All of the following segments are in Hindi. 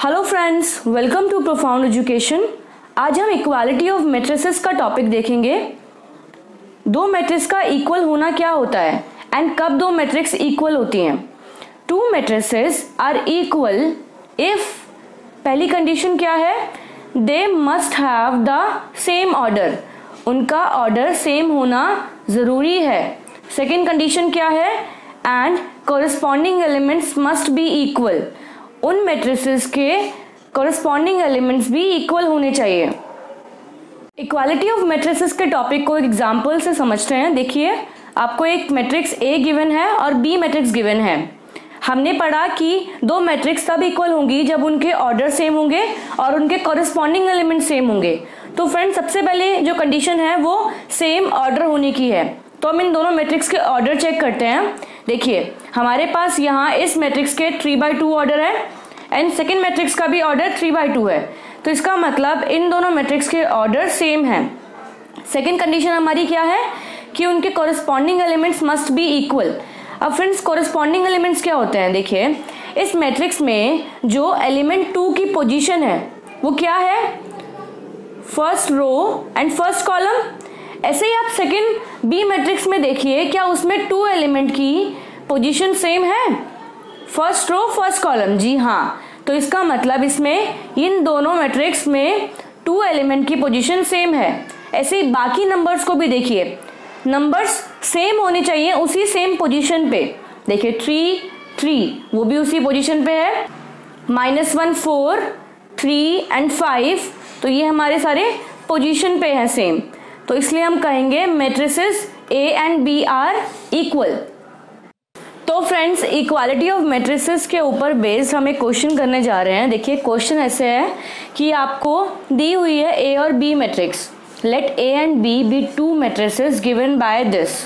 Hello friends, welcome to profound education. आज हम इक्वालिटी ऑफ मैट्रिसेस का टॉपिक देखेंगे। दो मैट्रिक्स का इक्वल होना क्या होता है एंड कब दो मैट्रिक्स इक्वल होती हैं। Two matrices are equal if, पहली कंडीशन क्या है, they must have the same order, उनका ऑर्डर सेम होना ज़रूरी है। सेकेंड कंडीशन क्या है, and corresponding elements must be equal, उन मैट्रिसेस के कॉरेस्पॉन्डिंग एलिमेंट्स भी इक्वल होने चाहिए। इक्वालिटी ऑफ मैट्रिसेस के टॉपिक को एग्जाम्पल से समझते हैं। देखिए, आपको एक मैट्रिक्स ए गिवन है और बी मैट्रिक्स गिवन है। हमने पढ़ा कि दो मैट्रिक्स तब इक्वल होंगी जब उनके ऑर्डर सेम होंगे और उनके कॉरेस्पॉन्डिंग एलिमेंट सेम होंगे। तो फ्रेंड्स, सबसे पहले जो कंडीशन है वो सेम ऑर्डर होने की है। तो हम इन दोनों मैट्रिक्स के ऑर्डर चेक करते हैं। देखिए, हमारे पास यहाँ इस मैट्रिक्स के 3/2 ऑर्डर है एंड सेकेंड मैट्रिक्स का भी ऑर्डर 3/2 है। तो इसका मतलब इन दोनों मैट्रिक्स के ऑर्डर सेम है। सेकेंड कंडीशन हमारी क्या है कि उनके corresponding elements must be equal. अब फ्रेंड्स, कॉरेस्पॉन्डिंग एलिमेंट्स क्या होते हैं? देखिए, इस मैट्रिक्स में जो एलिमेंट 2 की पोजीशन है वो क्या है, first row and first column. ऐसे ही आप सेकेंड बी मैट्रिक्स में देखिए, क्या उसमें 2 एलिमेंट की पोजीशन सेम है, फर्स्ट रो फर्स्ट कॉलम? जी हाँ। तो इसका मतलब इसमें इन दोनों मैट्रिक्स में 2 एलिमेंट की पोजीशन सेम है। ऐसे ही बाकी नंबर्स को भी देखिए, नंबर्स सेम होने चाहिए उसी सेम पोजीशन पे। देखिए 3 वो भी उसी पोजीशन पे है, -1 4 3 एंड 5, तो ये हमारे सारे पोजीशन पे हैं सेम। तो इसलिए हम कहेंगे matrices A and B are equal. तो फ्रेंड्स, इक्वालिटी ऑफ मैट्रिसेस के ऊपर बेस्ड हम एक क्वेश्चन करने जा रहे हैं। देखिए, क्वेश्चन ऐसे है कि आपको दी हुई है ए और B matrix. Let A and B be 2 matrices given by this,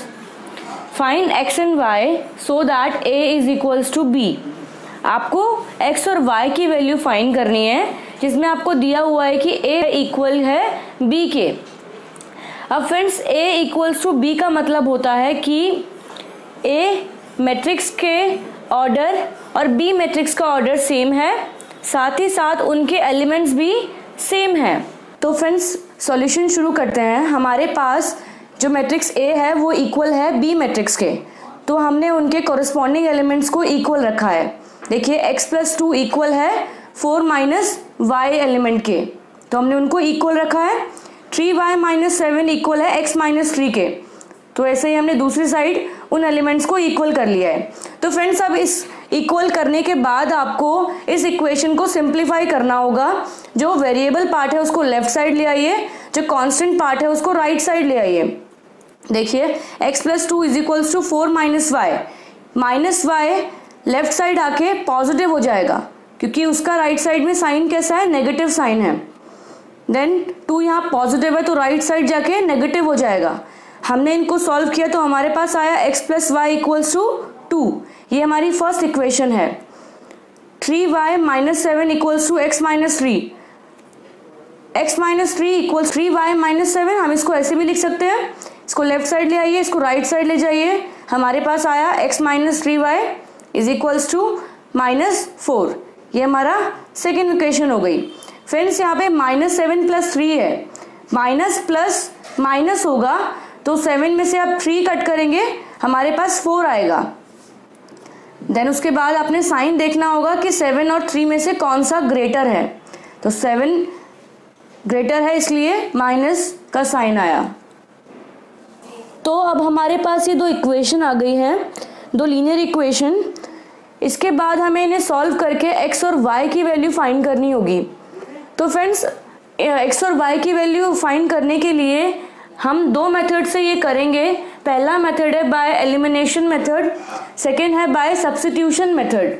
find x and y so that A is equals to B. आपको एक्स और वाई की वैल्यू फाइंड करनी है, जिसमें आपको दिया हुआ है कि ए इक्वल है बी के। अब friends, A equals to B का मतलब होता है कि ए मैट्रिक्स के ऑर्डर और बी मैट्रिक्स का ऑर्डर सेम है, साथ ही साथ उनके एलिमेंट्स भी सेम हैं। तो फ्रेंड्स, सॉल्यूशन शुरू करते हैं। हमारे पास जो मैट्रिक्स ए है वो इक्वल है बी मैट्रिक्स के, तो हमने उनके कॉरेस्पॉन्डिंग एलिमेंट्स को इक्वल रखा है। देखिए, x+2 इक्वल है 4 - y एलिमेंट के, तो हमने उनको इक्वल रखा है। 3y - 7 इक्वल है x - 3 के, तो ऐसे ही हमने दूसरी साइड उन एलिमेंट्स को इक्वल कर लिया है। तो फ्रेंड्स, अब इस इक्वल करने के बाद आपको इस इक्वेशन को सिंप्लीफाई करना होगा। जो वेरिएबल पार्ट है उसको लेफ्ट साइड ले आइए, जो कांस्टेंट पार्ट है उसको राइट साइड ले आइए। देखिए, x+2 is equals to 4 - y left side आके पॉजिटिव हो जाएगा, क्योंकि उसका राइट साइड में साइन कैसा है, नेगेटिव साइन है। देन 2 यहाँ पॉजिटिव है तो राइट साइड जाके नेगेटिव हो जाएगा। हमने इनको सॉल्व किया तो हमारे पास आया x+y इक्वल्स टू 2। ये हमारी फर्स्ट इक्वेशन है। 3y - 7 equals to x - 3, x - 3 equals 3y - 7। हम इसको ऐसे भी लिख सकते हैं, इसको लेफ्ट साइड ले आइए, इसको राइट साइड ले जाइए। हमारे पास आया x - 3y is equals to -4। ये हमारा सेकेंड इक्वेशन हो गई। फ्रेंड्स, यहाँ पे -7 + 3 है, माइनस प्लस माइनस होगा तो 7 में से आप 3 कट करेंगे, हमारे पास 4 आएगा। देन उसके बाद आपने साइन देखना होगा कि 7 और 3 में से कौन सा ग्रेटर है। तो 7 ग्रेटर है, इसलिए माइनस का साइन आया। तो अब हमारे पास ये 2 इक्वेशन आ गई हैं, 2 लीनियर इक्वेशन। इसके बाद हमें इन्हें सॉल्व करके x और y की वैल्यू फाइंड करनी होगी। तो फ्रेंड्स, x और y की वैल्यू फाइंड करने के लिए हम 2 मेथड से ये करेंगे। पहला मेथड है बाय एलिमिनेशन मेथड, सेकेंड है बाय सब्स्टिट्यूशन मेथड।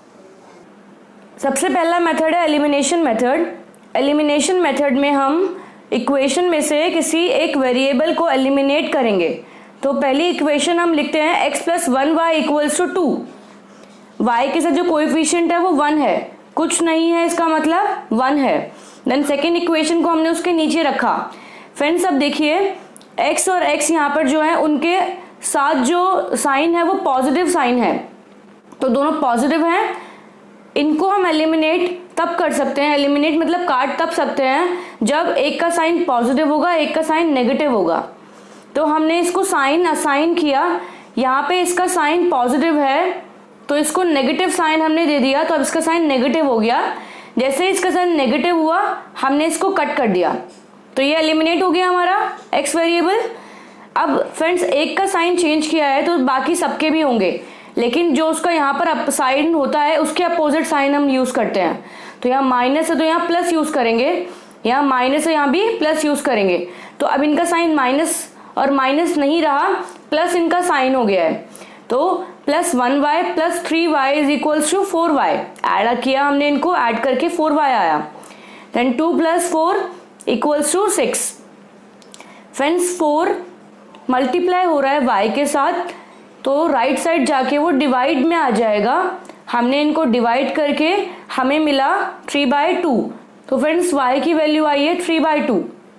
सबसे पहला मेथड है एलिमिनेशन मेथड। एलिमिनेशन मेथड में हम इक्वेशन में से किसी एक वेरिएबल को एलिमिनेट करेंगे। तो पहली इक्वेशन हम लिखते हैं x+1y इक्वल्स टू 2। y के साथ जो कोएफिशिएंट है वो 1 है, कुछ नहीं है, इसका मतलब 1 है। देन सेकेंड इक्वेशन को हमने उसके नीचे रखा। फ्रेंड्स, अब देखिए, x और x यहाँ पर जो है उनके साथ जो साइन है वो पॉजिटिव साइन है, तो दोनों पॉजिटिव हैं। इनको हम एलिमिनेट तब कर सकते हैं, एलिमिनेट मतलब काट तब सकते हैं जब एक का साइन पॉजिटिव होगा, एक का साइन नेगेटिव होगा। तो हमने इसको साइन असाइन किया, यहाँ पे इसका साइन पॉजिटिव है तो इसको नेगेटिव साइन हमने दे दिया, तो अब इसका साइन नेगेटिव हो गया। जैसे इसका साइन नेगेटिव हुआ हमने इसको कट कर दिया, तो ये एलिमिनेट हो गया हमारा एक्स वेरिएबल। अब फ्रेंड्स एक का साइन चेंज किया है तो बाकी सबके भी होंगे, लेकिन जो उसका यहाँ पर साइन होता है उसके अपोजिट साइन हम यूज करते हैं। तो यहाँ माइनस है तो यहाँ प्लस यूज करेंगे, यहाँ माइनस है यहाँ भी प्लस यूज करेंगे। तो अब इनका साइन माइनस और माइनस नहीं रहा, प्लस इनका साइन हो गया है। तो plus 1y plus 3y is equals to 4y। Add किया हमने, इनको ऐड करके 4y आया। Then 2 plus 4 equals to 6। Friends 4 multiply हो रहा है y के साथ, तो राइट साइड जाके वो डिवाइड में आ जाएगा। हमने इनको डिवाइड करके हमें मिला 3/2। तो फ्रेंड्स y की वैल्यू आई है 3/2।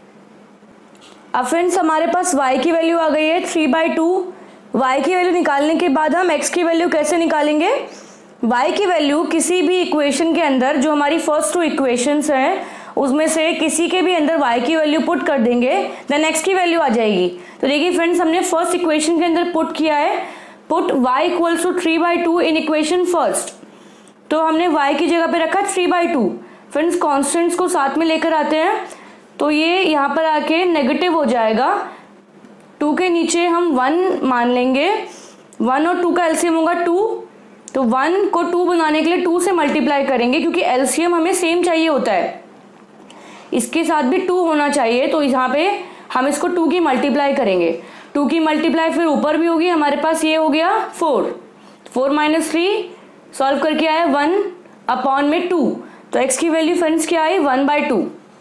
अब फ्रेंड्स हमारे पास y की वैल्यू आ गई है 3/2। y की वैल्यू निकालने के बाद हम x की वैल्यू कैसे निकालेंगे? y की वैल्यू किसी भी इक्वेशन के अंदर, जो हमारी फर्स्ट 2 इक्वेशंस हैं उसमें से किसी के भी अंदर y की वैल्यू पुट कर देंगे, देन x की वैल्यू आ जाएगी। तो देखिए फ्रेंड्स हमने फर्स्ट इक्वेशन के अंदर पुट किया है, put y equals to 3/2 in equation first. तो हमने y की जगह पे रखा 3/2। फ्रेंड्स कॉन्स्टेंट्स को साथ में लेकर आते हैं तो ये यहाँ पर आके नेगेटिव हो जाएगा। 2 के नीचे हम 1 मान लेंगे, 1 और 2 का एलसीएम होगा 2। तो 1 को 2 बनाने के लिए 2 से मल्टीप्लाई करेंगे, क्योंकि एलसीएम हमें सेम चाहिए होता है, इसके साथ भी 2 होना चाहिए। तो यहाँ पे हम इसको 2 की मल्टीप्लाई करेंगे, 2 की मल्टीप्लाई फिर ऊपर भी होगी। हमारे पास ये हो गया 4 माइनस 3 सॉल्व करके आया 1/2। तो x की वैल्यू फ्रेंड्स क्या आई? 1/2।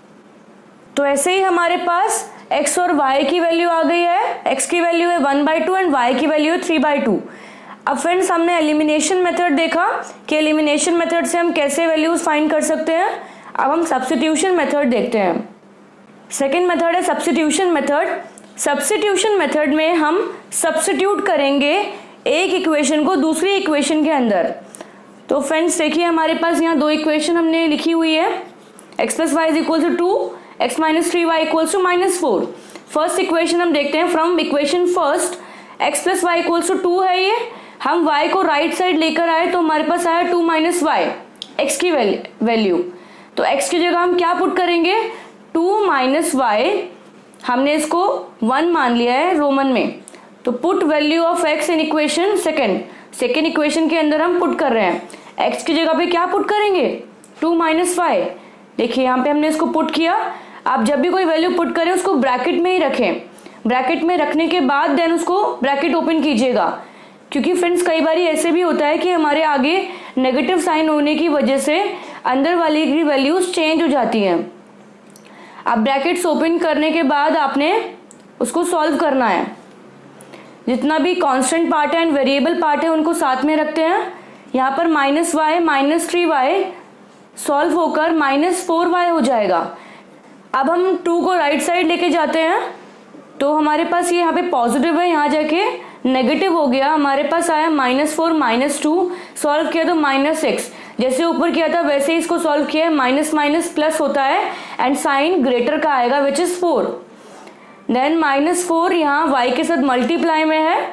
तो ऐसे ही हमारे पास x और y की वैल्यू आ गई है। x की वैल्यू है 1/2 एंड y की वैल्यू है 3/2। अब फ्रेंड्स हमने एलिमिनेशन मेथड देखा कि एलिमिनेशन मेथड से हम कैसे वैल्यूज फाइंड कर सकते हैं। अब हम सब्स्टिट्यूशन मेथड देखते हैं। सेकेंड मेथड है सब्स्टिट्यूशन मेथड। सब्स्टिट्यूशन मेथड में हम सब्स्टिट्यूट करेंगे एक इक्वेशन को दूसरी इक्वेशन के अंदर। तो फ्रेंड्स देखिए हमारे पास यहाँ 2 इक्वेशन हमने लिखी हुई है, x plus y is equal to 2, x minus 3y equals to -4। First equation हम देखते हैं from equation first, x plus y equals to 2 है ये। हम y को राइट साइड लेकर आए तो हमारे पास आया 2 माइनस वाई, x की वैल्यू। तो x की जगह हम क्या पुट करेंगे? 2 माइनस वाई, हमने इसको 1 मान लिया है रोमन में। तो put value of x in equation second equation के अंदर हम पुट कर रहे हैं। x की जगह पे क्या पुट करेंगे? 2 माइनस वाई। देखिए यहाँ पे हमने इसको पुट किया। आप जब भी कोई वैल्यू पुट करें उसको ब्रैकेट में ही रखें, ब्रैकेट में रखने के बाद देन उसको ब्रैकेट ओपन कीजिएगा, क्योंकि फ्रेंड्स कई बार ऐसे भी होता है कि हमारे आगे नेगेटिव साइन होने की वजह से अंदर वाली की वैल्यूज चेंज हो जाती हैं। अब ब्रैकेट्स ओपन करने के बाद आपने उसको सॉल्व करना है। जितना भी कांस्टेंट पार्ट है एंड वेरिएबल पार्ट है उनको साथ में रखते हैं। यहाँ पर minus Y minus 3y solve होकर -4y हो जाएगा। अब हम 2 को राइट साइड लेके जाते हैं तो हमारे पास ये यहाँ पे पॉजिटिव है, यहाँ जाके नेगेटिव हो गया। हमारे पास आया -4 -2 सॉल्व किया तो -6। जैसे ऊपर किया था वैसे ही इसको सॉल्व किया है, माइनस माइनस प्लस होता है एंड साइन ग्रेटर का आएगा विच इज 4। देन -4 यहाँ y के साथ मल्टीप्लाई में है,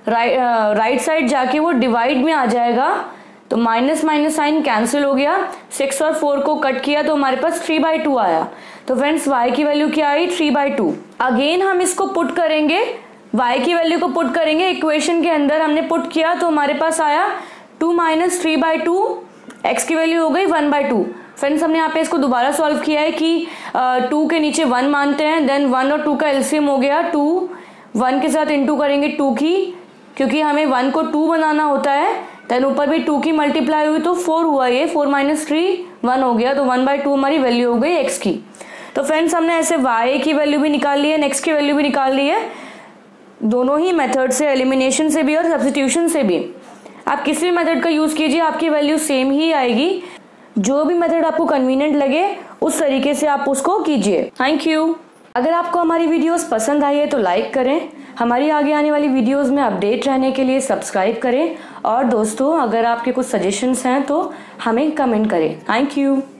राइट साइड जाके वो डिवाइड में आ जाएगा। तो माइनस माइनस साइन कैंसिल हो गया, 6 और 4 को कट किया तो हमारे पास 3/2 आया। तो फ्रेंड्स y की वैल्यू क्या आई? 3/2। अगेन हम इसको पुट करेंगे, y की वैल्यू को पुट करेंगे इक्वेशन के अंदर। हमने पुट किया तो हमारे पास आया 2 माइनस 3/2, x की वैल्यू हो गई 1/2। फ्रेंड्स हमने यहाँ पे इसको दोबारा सॉल्व किया है कि 2 के नीचे 1 मानते हैं, देन 1 और 2 का एलसीएम हो गया 2, 1 के साथ इंटू करेंगे 2 की, क्योंकि हमें 1 को 2 बनाना होता है। देन ऊपर भी 2 की मल्टीप्लाई हुई तो 4 हुआ, ये 4 माइनस 3 1 हो गया। तो 1/2 हमारी वैल्यू हो गई x की। तो फ्रेंड्स हमने ऐसे y की वैल्यू भी निकाल ली है, x की वैल्यू भी निकाल ली है, दोनों ही मेथड से, एलिमिनेशन से भी और सब्स्टिट्यूशन से भी। आप किसी भी मेथड का यूज कीजिए, आपकी वैल्यू सेम ही आएगी। जो भी मेथड आपको कन्वीनियंट लगे उस तरीके से आप उसको कीजिए। Thank you. अगर आपको हमारी वीडियोस पसंद आई है तो लाइक करें, हमारी आगे आने वाली वीडियोस में अपडेट रहने के लिए सब्सक्राइब करें, और दोस्तों अगर आपके कुछ सजेशंस हैं तो हमें कमेंट करें। Thank you.